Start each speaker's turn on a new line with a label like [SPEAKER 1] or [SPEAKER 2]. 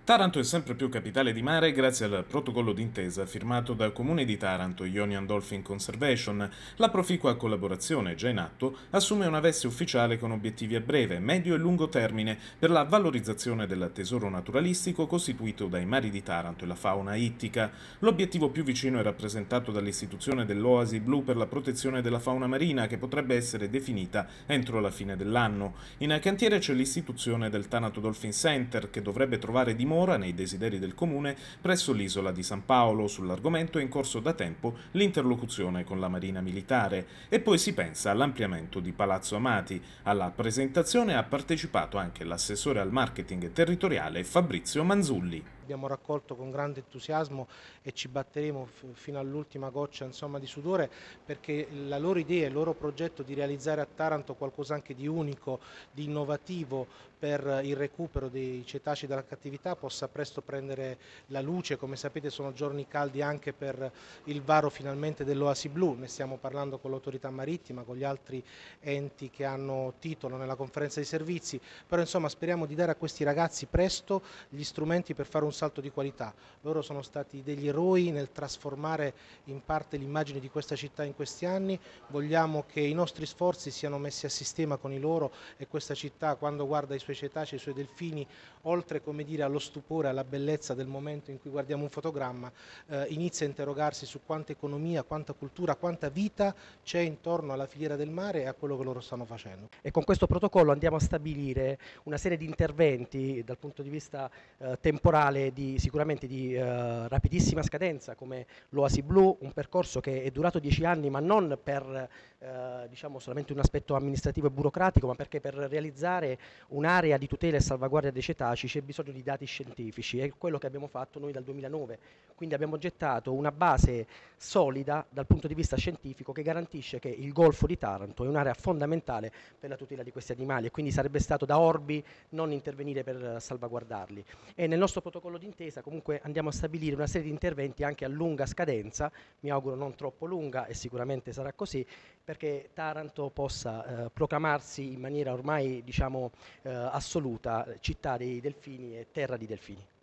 [SPEAKER 1] Taranto è sempre più capitale di mare grazie al protocollo d'intesa firmato dal Comune di Taranto Ionian Dolphin Conservation. La proficua collaborazione, già in atto, assume una veste ufficiale con obiettivi a breve, medio e lungo termine per la valorizzazione del tesoro naturalistico costituito dai mari di Taranto e la fauna ittica. L'obiettivo più vicino è rappresentato dall'istituzione dell'Oasi Blu per la protezione della fauna marina, che potrebbe essere definita entro la fine dell'anno. In cantiere c'è l'istituzione del Taranto Dolphin Center, che dovrebbe trovare dimora nei desideri del comune presso l'isola di San Paolo. Sull'argomento è in corso da tempo l'interlocuzione con la Marina Militare. E poi si pensa all'ampliamento di Palazzo Amati. Alla presentazione ha partecipato anche l'assessore al marketing territoriale Fabrizio Manzulli.
[SPEAKER 2] Abbiamo raccolto con grande entusiasmo e ci batteremo fino all'ultima goccia, insomma, di sudore, perché la loro idea, il loro progetto di realizzare a Taranto qualcosa anche di unico, di innovativo per il recupero dei cetacei dalla cattività possa presto prendere la luce. Come sapete sono giorni caldi anche per il varo finalmente dell'Oasi Blu, ne stiamo parlando con l'autorità marittima, con gli altri enti che hanno titolo nella conferenza di servizi, però insomma speriamo di dare a questi ragazzi presto gli strumenti per fare un salto di qualità. Loro sono stati degli eroi nel trasformare in parte l'immagine di questa città in questi anni. Vogliamo che i nostri sforzi siano messi a sistema con i loro e questa città, quando guarda i suoi cetacei, i suoi delfini, oltre, come dire, allo stupore, alla bellezza del momento in cui guardiamo un fotogramma, inizia a interrogarsi su quanta economia, quanta cultura, quanta vita c'è intorno alla filiera del mare e a quello che loro stanno facendo.
[SPEAKER 3] E con questo protocollo andiamo a stabilire una serie di interventi dal punto di vista temporale sicuramente di rapidissima scadenza, come l'Oasi Blu, un percorso che è durato 10 anni, ma non per diciamo solamente un aspetto amministrativo e burocratico, ma perché per realizzare un'area di tutela e salvaguardia dei cetacei c'è bisogno di dati scientifici, è quello che abbiamo fatto noi dal 2009. Quindi abbiamo gettato una base solida dal punto di vista scientifico che garantisce che il Golfo di Taranto è un'area fondamentale per la tutela di questi animali e quindi sarebbe stato da orbi non intervenire per salvaguardarli. E nel nostro protocollo d'intesa comunque andiamo a stabilire una serie di interventi anche a lunga scadenza, mi auguro non troppo lunga e sicuramente sarà così, perché Taranto possa proclamarsi in maniera ormai diciamo assoluta città dei delfini e terra di delfini.